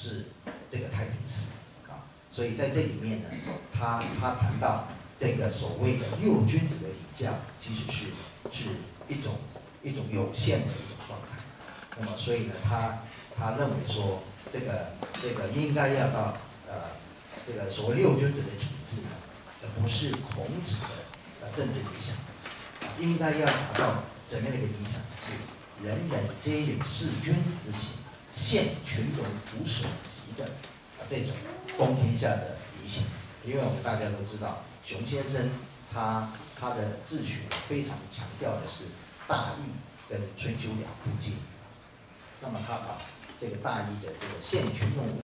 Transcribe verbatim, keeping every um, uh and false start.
是这个太平寺啊。所以在这里面呢，他他谈到这个所谓的六君子的礼教，其实是是一种一种有限的一种状态。那么所以呢，他他认为说，这个这个应该要到呃这个所谓六君子的体制呢，而不是孔子的呃政治理想，应该要达到怎么样的一个理想？是人人皆有事君子之心，献群龙无所及的啊这种公天下的理想。因为我们大家都知道，熊先生他他的自学非常强调的是大义跟春秋两部经，那么他把这个大义的这个献群龙